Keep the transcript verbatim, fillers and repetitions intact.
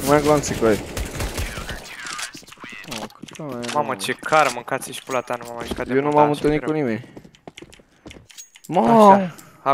Mai glanții cu ei. Mamă, ce cară, mâncați și pula ta, nu m-am mai jucat de Eu nu m-am întâlnit cu nimeni. Mamă!